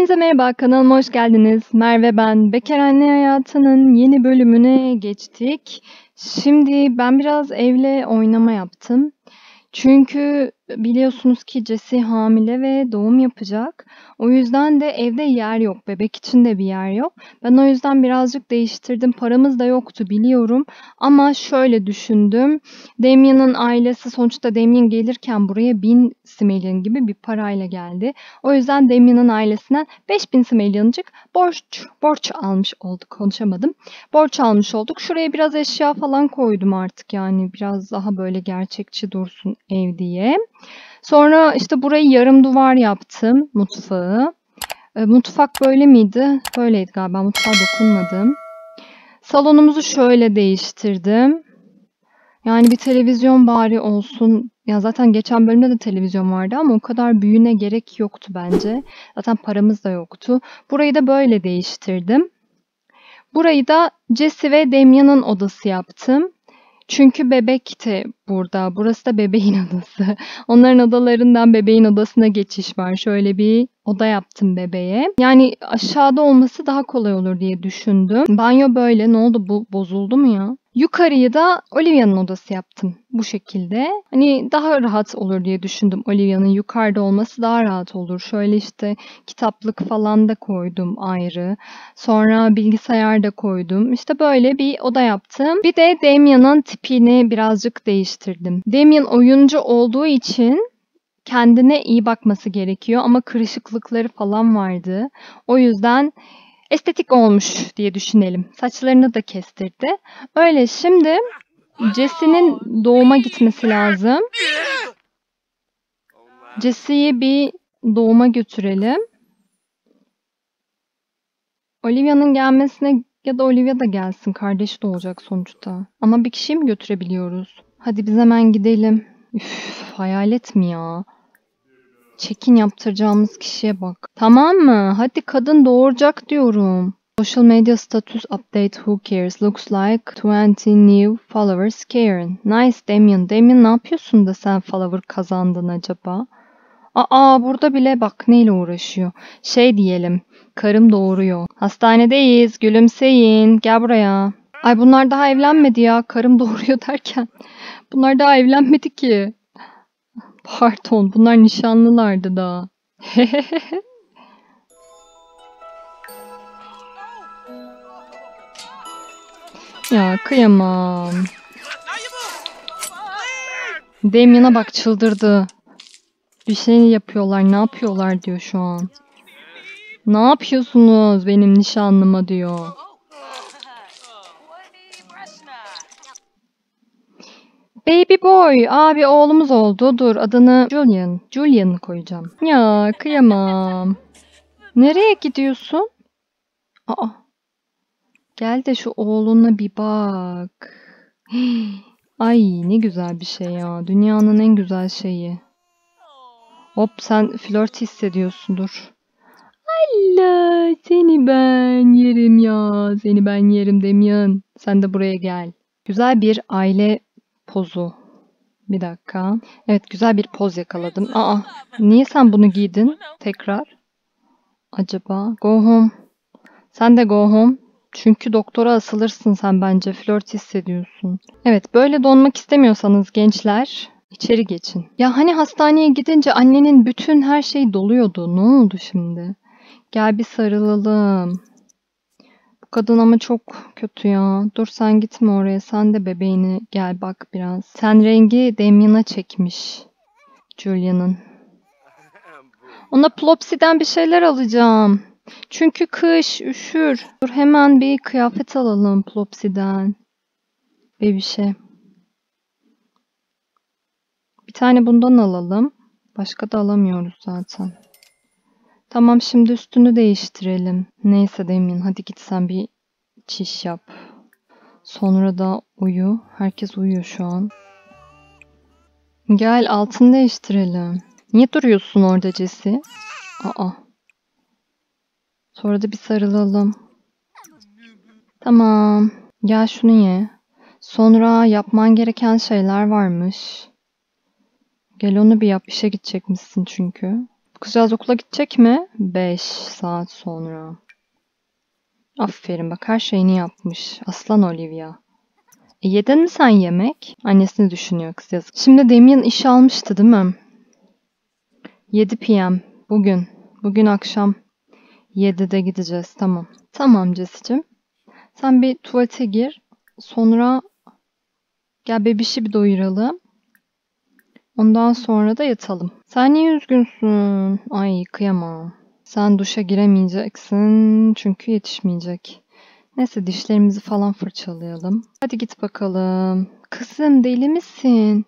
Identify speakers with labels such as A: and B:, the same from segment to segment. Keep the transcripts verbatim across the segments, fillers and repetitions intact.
A: Hepinize merhaba, kanalıma hoş geldiniz. Merve ben. Bekar Anne Hayatı'nın yeni bölümüne geçtik. Şimdi ben biraz evle oynama yaptım. Çünkü biliyorsunuz ki Jessie hamile ve doğum yapacak. O yüzden de evde yer yok. Bebek için de bir yer yok. Ben o yüzden birazcık değiştirdim. Paramız da yoktu biliyorum. Ama şöyle düşündüm. Damien'ın ailesi sonuçta Damien gelirken buraya bin simelyon gibi bir parayla geldi. O yüzden Damien'ın ailesinden beş bin simelyon'cık borç, borç almış olduk. Konuşamadım. Borç almış olduk. Şuraya biraz eşya falan koydum artık yani. Biraz daha böyle gerçekçi dursun ev diye. Sonra işte burayı yarım duvar yaptım. Mutfağı. E, mutfak böyle miydi? Böyleydi galiba. Mutfağa dokunmadım. Salonumuzu şöyle değiştirdim. Yani bir televizyon bari olsun. Ya zaten geçen bölümde de televizyon vardı ama o kadar büyüğüne gerek yoktu bence. Zaten paramız da yoktu. Burayı da böyle değiştirdim. Burayı da Jessie ve Damien'ın odası yaptım. Çünkü bebek de burada. Burası da bebeğin odası. Onların odalarından bebeğin odasına geçiş var. Şöyle bir oda yaptım bebeğe. Yani aşağıda olması daha kolay olur diye düşündüm. Banyo böyle. Ne oldu, bu bozuldu mu ya? Yukarıyı da Olivia'nın odası yaptım bu şekilde. Hani daha rahat olur diye düşündüm. Olivia'nın yukarıda olması daha rahat olur. Şöyle işte kitaplık falan da koydum ayrı. Sonra bilgisayar da koydum. İşte böyle bir oda yaptım. Bir de Damien'ın tipini birazcık değiştirdim. Damien oyuncu olduğu için kendine iyi bakması gerekiyor ama kırışıklıkları falan vardı. O yüzden estetik olmuş diye düşünelim. Saçlarını da kestirdi. Öyle şimdi Jessie'nin doğuma gitmesi lazım. Jessie'yi bir doğuma götürelim. Olivia'nın gelmesine ya da Olivia da gelsin. Kardeş de olacak sonuçta. Ama bir kişiyi mi götürebiliyoruz? Hadi biz hemen gidelim. Üf, hayalet mi ya? Check-in yaptıracağımız kişiye bak. Tamam mı? Hadi, kadın doğuracak diyorum. Social media status update, who cares? Looks like twenty new followers Karen. Nice Damien. Damien ne yapıyorsun da sen follower kazandın acaba? Aa, burada bile bak neyle uğraşıyor. Şey diyelim. Karım doğuruyor. Hastanedeyiz. Gülümseyin. Gel buraya. Ay, bunlar daha evlenmedi ya. Karım doğuruyor derken. Bunlar daha evlenmedi ki. Pardon, bunlar nişanlılardı daha. Ya kıyamam. Damien'a bak, çıldırdı. Bir şey yapıyorlar, ne yapıyorlar diyor şu an. Ne yapıyorsunuz benim nişanlıma diyor. Baby boy, abi oğlumuz oldu. Dur, adını Julian, Julian koyacağım. Ya kıyamam. Nereye gidiyorsun? Aa, gel de şu oğluna bir bak. Ay, ne güzel bir şey ya. Dünyanın en güzel şeyi. Hop, sen flört hissediyorsundur. Allah, seni ben yerim ya. Seni ben yerim Damien. Sen de buraya gel. Güzel bir aile pozu. Bir dakika. Evet, güzel bir poz yakaladım. Aa, niye sen bunu giydin tekrar? Acaba? Go home. Sen de go home. Çünkü doktora asılırsın sen bence. Flört hissediyorsun. Evet, böyle donmak istemiyorsanız gençler, içeri geçin. Ya hani hastaneye gidince annenin bütün her şey doluyordu. Ne oldu şimdi? Gel bir sarılalım. Bu kadın ama çok kötü ya. Dur, sen gitme oraya. Sen de bebeğini gel bak biraz. Ten rengi Damien'a çekmiş. Julia'nın. Ona Plopsy'den bir şeyler alacağım. Çünkü kış, üşür. Dur, hemen bir kıyafet alalım Plopsy'den. Bebişe. Bir tane bundan alalım. Başka da alamıyoruz zaten. Tamam, şimdi üstünü değiştirelim. Neyse Damien, hadi git sen bir çiş yap. Sonra da uyu. Herkes uyuyor şu an. Gel, altını değiştirelim. Niye duruyorsun orada Jessie? Aa. Sonra da bir sarılalım. Tamam. Gel şunu ye. Sonra yapman gereken şeyler varmış. Gel onu bir yap. İşe gidecekmişsin çünkü. Bu kızcağız okula gidecek mi? beş saat sonra. Aferin bak her şeyini yapmış. Aslan Olivia. E, yedin mi sen yemek? Annesini düşünüyor kız yazık. Şimdi Damien işe almıştı değil mi? yedi p m bugün. Bugün akşam yedide gideceğiz. Tamam. Tamam Jessicim. Sen bir tuvalete gir. Sonra gel bebişi bir doyuralım. Ondan sonra da yatalım. Sen niye üzgünsün? Ay kıyamam. Sen duşa giremeyeceksin çünkü yetişmeyecek. Neyse dişlerimizi falan fırçalayalım. Hadi git bakalım. Kızım deli misin?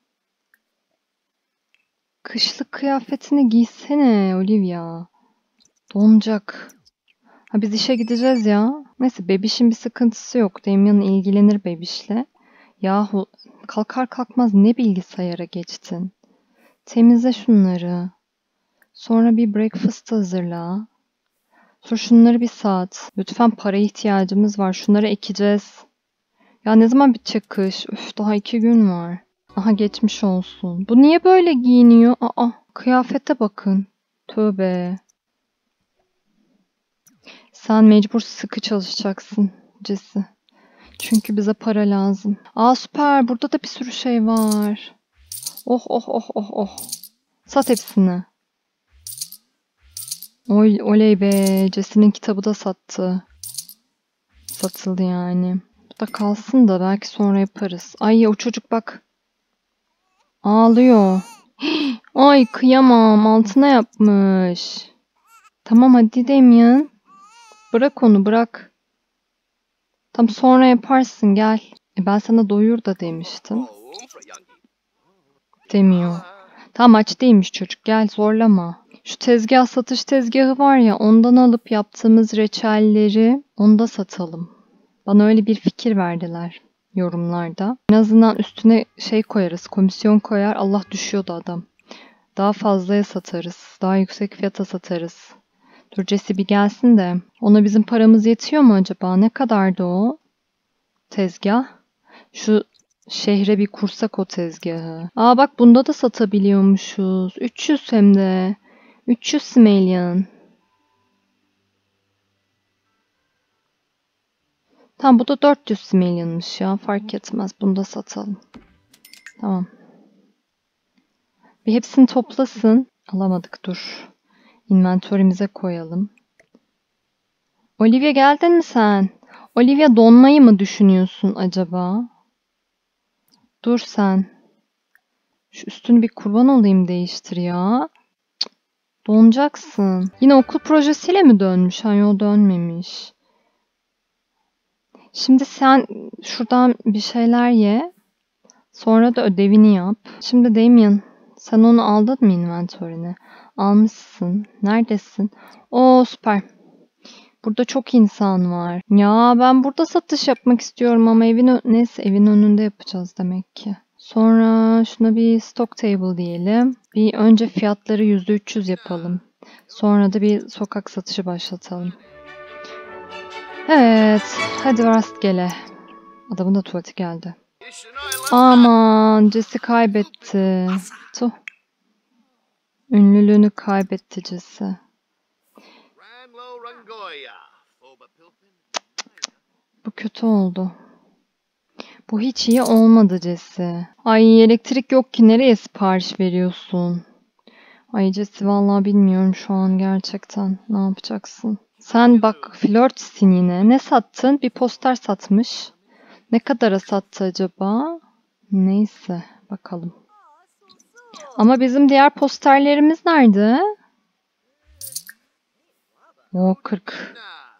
A: Kışlık kıyafetini giysene Olivia. Donacak. Ha biz işe gideceğiz ya. Neyse bebişin bir sıkıntısı yok. Damien ilgilenir bebişle. Yahu kalkar kalkmaz ne bilgisayara geçtin? Temizle şunları. Sonra bir breakfast hazırla. Sonra şunları bir sat. Lütfen paraya ihtiyacımız var. Şunları ekeceğiz. Ya ne zaman bitecek kış? Üf daha iki gün var. Aha geçmiş olsun. Bu niye böyle giyiniyor? Aa kıyafete bakın. Tövbe. Sen mecbur sıkı çalışacaksın Cesi. Çünkü bize para lazım. Aa süper. Burada da bir sürü şey var. Oh oh oh oh oh. Sat hepsini. Oy, oley be. Jesse'nin kitabı da sattı. Satıldı yani. Bu da kalsın da belki sonra yaparız. Ay o çocuk bak. Ağlıyor. Ay kıyamam. Altına yapmış. Tamam hadi Damien. Bırak onu bırak. Tam sonra yaparsın gel. E ben sana doyur da demiştim. Demiyor. Tam aç değilmiş çocuk gel zorlama. Şu tezgah satış tezgahı var ya ondan alıp yaptığımız reçelleri onda satalım. Bana öyle bir fikir verdiler yorumlarda. En azından üstüne şey koyarız, komisyon koyar. Allah düşüyordu adam. Daha fazlaya satarız. Daha yüksek fiyata satarız. Dur Jesse bir gelsin de. Ona bizim paramız yetiyor mu acaba? Ne kadardı o tezgah? Şu şehre bir kursak o tezgahı. Aa bak bunda da satabiliyormuşuz. üç yüz hem de. üç yüz Smelian. Tamam bu da dört yüz Smelian'mış ya. Fark etmez. Bunu da satalım. Tamam. Bir hepsini toplasın. Alamadık dur. İnventörümüze koyalım. Olivia geldin mi sen? Olivia donmayı mı düşünüyorsun acaba? Dur sen. Şu üstünü bir kurban olayım değiştir ya. Cık, donacaksın. Yine okul projesiyle mi dönmüş? Hayır o dönmemiş. Şimdi sen şuradan bir şeyler ye. Sonra da ödevini yap. Şimdi Damien sen onu aldın mı inventörüne? Almışsın. Neredesin? Oo süper. Burada çok insan var. Ya ben burada satış yapmak istiyorum ama evin ö- neyse evin önünde yapacağız demek ki. Sonra şuna bir stock table diyelim. Bir önce fiyatları yüzde üç yüz yapalım. Sonra da bir sokak satışı başlatalım. Evet, hadi rastgele. Adamın da tuvaleti geldi. Aman, Jesse kaybetti. Tuh. Ünlülüğünü kaybetti Jesse. Bu kötü oldu. Bu hiç iyi olmadı Jesse. Ay elektrik yok ki nereye sipariş veriyorsun? Ay Jesse vallahi bilmiyorum şu an gerçekten. Ne yapacaksın? Sen bak flörtsin yine. Ne sattın? Bir poster satmış. Ne kadara sattı acaba? Neyse bakalım. Ama bizim diğer posterlerimiz nerede? O kırk.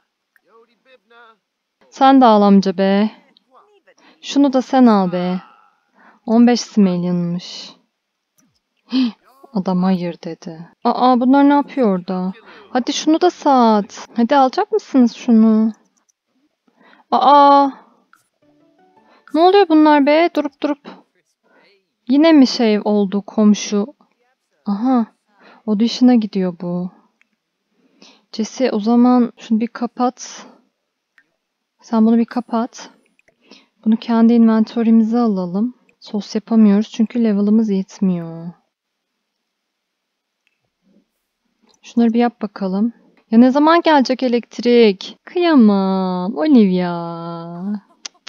A: Sen de al amca be. Şunu da sen al be. on beş Smelian'mış. Adam hayır dedi. Aa bunlar ne yapıyor orada? Hadi şunu da sat. Hadi alacak mısınız şunu? Aa ne oluyor bunlar be? Durup durup. Yine mi şey oldu komşu? Aha audition'a gidiyor bu. Jesse o zaman şunu bir kapat. Sen bunu bir kapat. Bunu kendi inventörümüze alalım. Sos yapamıyoruz çünkü level'ımız yetmiyor. Şunları bir yap bakalım. Ya ne zaman gelecek elektrik? Kıyamam. Olivia.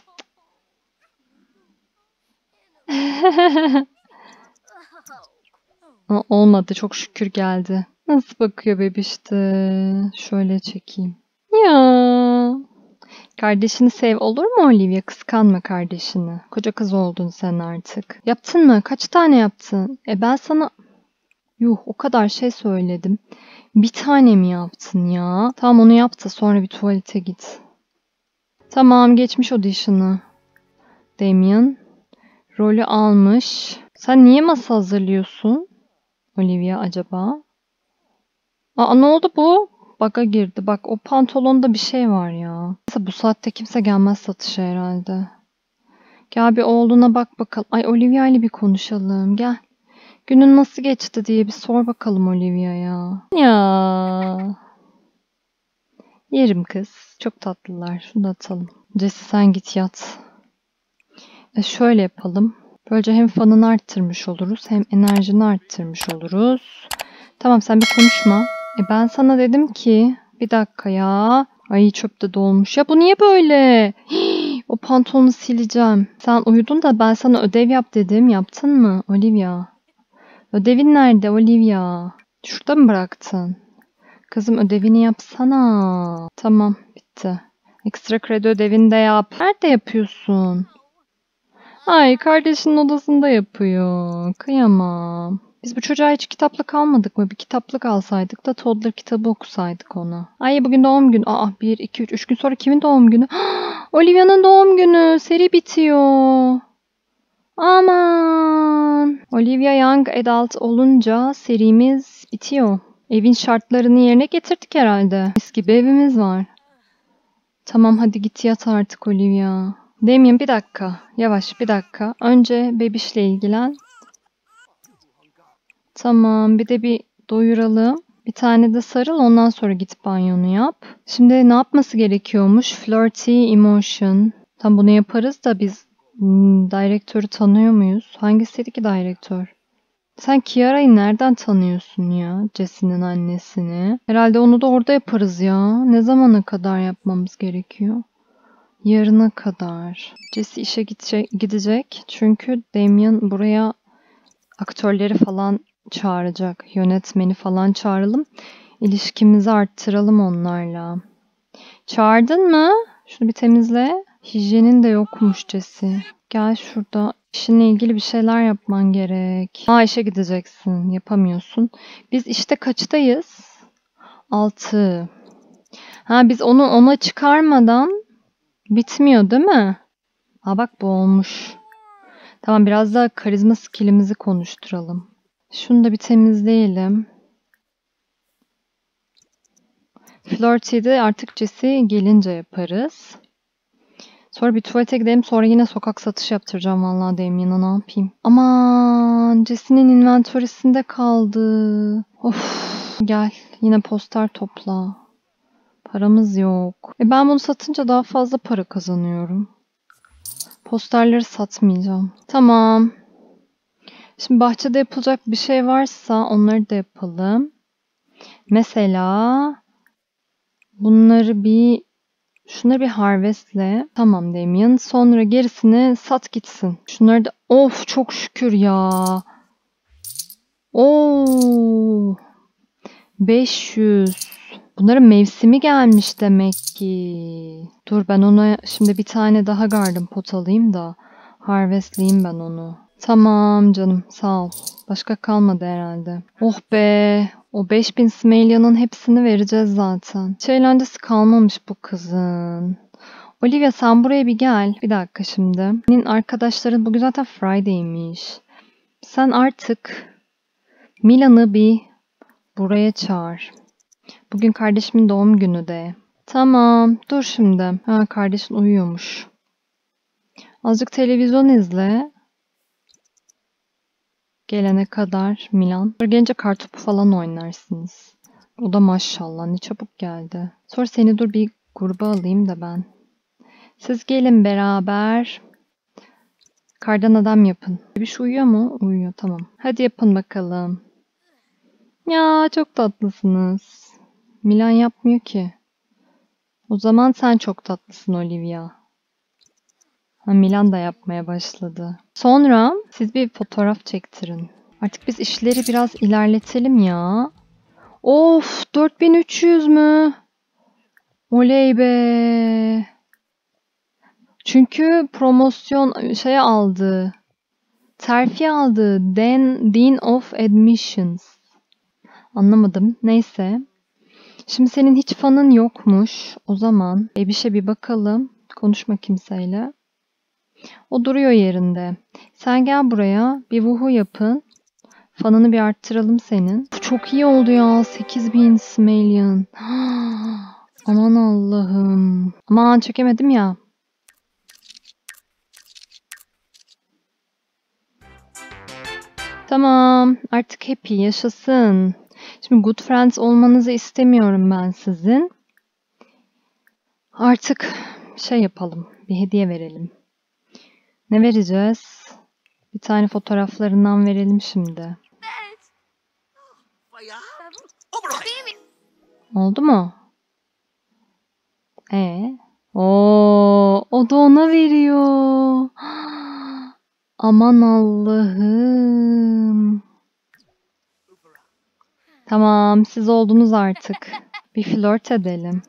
A: Aa, olmadı. Çok şükür geldi. Nasıl bakıyor bebişte? Şöyle çekeyim. Ya. Kardeşini sev olur mu Olivia? Kıskanma kardeşini. Koca kız oldun sen artık. Yaptın mı? Kaç tane yaptın? E ben sana... Yuh, o kadar şey söyledim. Bir tane mi yaptın ya? Tamam, onu yap da sonra bir tuvalete git. Tamam, geçmiş audition'ı. Damien rolü almış. Sen niye masa hazırlıyorsun Olivia acaba? Aa, ne oldu bu? Bug'a girdi. Bak, o pantolonda bir şey var ya. Neyse, bu saatte kimse gelmez satışa herhalde. Gel bir oğluna bak bakalım. Ay, Olivia ile bir konuşalım. Gel. Günün nasıl geçti diye bir sor bakalım Olivia'ya. Ya. Yerim kız. Çok tatlılar. Şunu da atalım. Jesse, sen git yat. E şöyle yapalım. Böylece hem fanını arttırmış oluruz hem enerjini arttırmış oluruz. Tamam, sen bir konuşma. E ben sana dedim ki bir dakika ya. Ay, çöpte dolmuş. Ya bu niye böyle? Hii, o pantolonu sileceğim. Sen uyudun da ben sana ödev yap dedim. Yaptın mı Olivia? Ödevin nerede Olivia? Şurada mı bıraktın? Kızım, ödevini yapsana. Tamam, bitti. Ekstra kredi ödevini de yap. Nerede yapıyorsun? Ay, kardeşinin odasında yapıyor. Kıyamam. Biz bu çocuğa hiç kitaplık almadık mı? Bir kitaplık alsaydık da toddler kitabı okusaydık ona. Ay, bugün doğum günü. Aa, bir, iki, üç. Üç gün sonra kimin doğum günü? Olivia'nın doğum günü. Seri bitiyor. Aman. Olivia Young Adult olunca serimiz bitiyor. Evin şartlarını yerine getirdik herhalde. Mis gibi evimiz var. Tamam, hadi git yat artık Olivia. Damien, bir dakika. Yavaş, bir dakika. Önce bebişle ilgilen. Tamam, bir de bir doyuralım. Bir tane de sarıl, ondan sonra git banyonu yap. Şimdi ne yapması gerekiyormuş? Flirty emotion. Tam bunu yaparız da biz hmm, direktörü tanıyor muyuz? Hangisiydi ki direktör? Sen Kiara'yı nereden tanıyorsun ya? Jesse'nin annesini. Herhalde onu da orada yaparız ya. Ne zamana kadar yapmamız gerekiyor? Yarına kadar. Jesse işe gidecek, gidecek. Çünkü Damien buraya aktörleri falan çağıracak. Yönetmeni falan çağıralım. İlişkimizi arttıralım onlarla. Çağırdın mı? Şunu bir temizle. Hijyenin de yokmuş Jesse. Gel şurada. İşinle ilgili bir şeyler yapman gerek. Aa, işe gideceksin. Yapamıyorsun. Biz işte kaçtayız? Altı. Ha, biz onu ona çıkarmadan bitmiyor değil mi? Aa, bak bu olmuş. Tamam, biraz daha karizma skillimizi konuşturalım. Şunu da bir temizleyelim. Flirty'de artık Jesse gelince yaparız. Sonra bir tuvalete gidelim. Sonra yine sokak satış yaptıracağım vallahi Damien'a, ne yapayım. Aman, Jesse'nin inventory'sinde kaldı. Of, gel yine poster topla. Paramız yok. E ben bunu satınca daha fazla para kazanıyorum. Posterleri satmayacağım. Tamam. Şimdi bahçede yapılacak bir şey varsa onları da yapalım. Mesela bunları bir şunları bir harvestle. Tamam Damien. Sonra gerisini sat gitsin. Şunları da of, çok şükür ya. Oo, beş yüz. Bunların mevsimi gelmiş demek ki. Dur, ben ona şimdi bir tane daha garden pot alayım da harvestleyeyim ben onu. Tamam canım, sağ ol. Başka kalmadı herhalde. Oh be. O beş bin Smelia'nın hepsini vereceğiz zaten. Hiç eğlencesi kalmamış bu kızın. Olivia, sen buraya bir gel. Bir dakika şimdi. Senin arkadaşların bugün zaten Friday'miş. Sen artık Milan'ı bir buraya çağır. Bugün kardeşimin doğum günü de. Tamam, dur şimdi. Ha, kardeşin uyuyormuş. Azıcık televizyon izle. Gelene kadar Milan. Sonra gelince kartopu falan oynarsınız. O da maşallah ne çabuk geldi. Sonra seni dur bir gruba alayım da ben. Siz gelin beraber. Kardan adam yapın. Bir şey uyuyor mu? Uyuyor, tamam. Hadi yapın bakalım. Ya çok tatlısınız. Milan yapmıyor ki. O zaman sen çok tatlısın Olivia. Ha, Milan da yapmaya başladı. Sonra siz bir fotoğraf çektirin. Artık biz işleri biraz ilerletelim ya. Of, dört bin üç yüz mü? Oley be. Çünkü promosyon şey aldı. Terfi aldı. Dan, Dean of Admissions. Anlamadım. Neyse. Şimdi senin hiç fanın yokmuş. O zaman Ebiş'e bir bakalım. Konuşma kimseyle. O duruyor yerinde. Sen gel buraya. Bir vuhu yapın. Fanını bir arttıralım senin. Bu çok iyi oldu ya. sekiz bin Smellion. Aman Allah'ım. Aman çekemedim ya. Tamam. Artık happy. Yaşasın. Şimdi good friends olmanızı istemiyorum ben sizin. Artık şey yapalım. Bir hediye verelim. Ne vereceğiz? Bir tane fotoğraflarından verelim şimdi. Oldu mu? E, Oo, o da ona veriyor. Aman Allah'ım. Tamam, siz oldunuz artık. Bir flört edelim.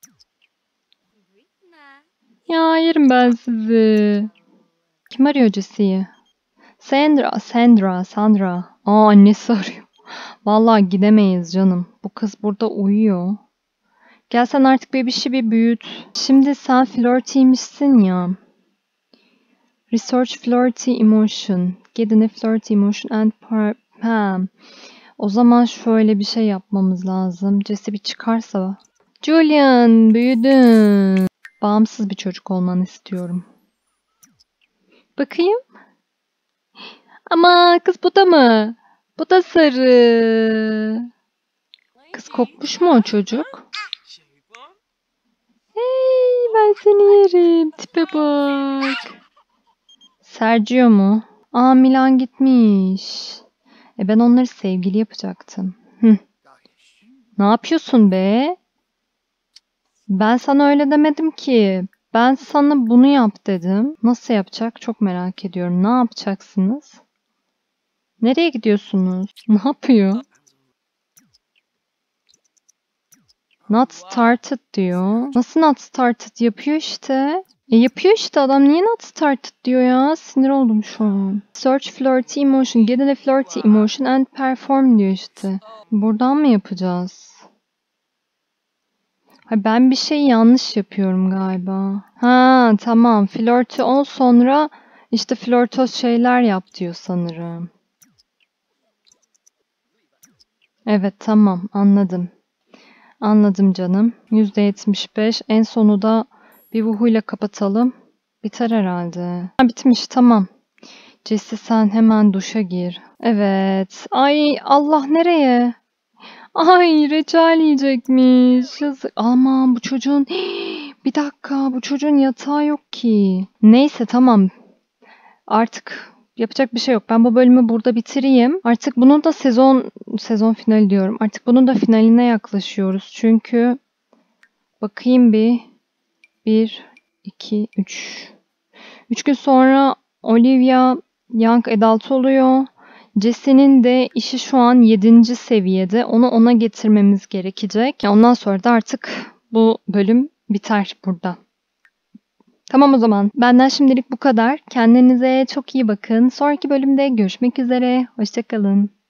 A: Ya yerim ben sizi. Kim arıyor Jesse'yi? Sandra, Sandra, Sandra. Aa, annesi arıyor. Vallahi gidemeyiz canım. Bu kız burada uyuyor. Gel sen artık bebişi bir büyüt. Şimdi sen flörtiymişsin ya. Research flirty emotion. Get a flirty emotion and par... Ha. O zaman şöyle bir şey yapmamız lazım. Jesse bir çıkarsa. Julian, büyüdün. Bağımsız bir çocuk olmanı istiyorum. Bakayım. Ama kız bu da mı? Bu da sarı. Kız kopmuş mu o çocuk? Hey, ben seni yerim. Tipe bak. Sergio mu? Aa, Milan gitmiş. E ben onları sevgili yapacaktım. Hı. Ne yapıyorsun be? Ben sana öyle demedim ki. Ben sana bunu yap dedim. Nasıl yapacak? Çok merak ediyorum. Ne yapacaksınız? Nereye gidiyorsunuz? Ne yapıyor? Not started diyor. Nasıl not started? Yapıyor işte. E yapıyor işte adam. Niye not started diyor ya? Sinir oldum şu an. Search flirty emotion. Get a flirty emotion and perform diyor işte. Buradan mı yapacağız? Ha, ben bir şey yanlış yapıyorum galiba. Ha tamam. Flirty ol sonra işte flörtöz şeyler yap diyor sanırım. Evet tamam anladım. Anladım canım. yüzde yetmiş beş. En sonu da bir vuhuyla kapatalım. Biter herhalde. Ha, bitmiş tamam. Jesse sen hemen duşa gir. Evet. Ay Allah nereye? Ay reçel yiyecekmiş. Yazık. Aman bu çocuğun... Bir dakika bu çocuğun yatağı yok ki. Neyse tamam. Artık yapacak bir şey yok. Ben bu bölümü burada bitireyim. Artık bunun da sezon sezon finali diyorum. Artık bunun da finaline yaklaşıyoruz. Çünkü bakayım bir. Bir, iki, üç. Üç gün sonra Olivia Young Adult oluyor. Jesse'nin de işi şu an yedinci seviyede. Onu ona getirmemiz gerekecek. Ondan sonra da artık bu bölüm biter burada. Tamam o zaman. Benden şimdilik bu kadar. Kendinize çok iyi bakın. Sonraki bölümde görüşmek üzere. Hoşça kalın.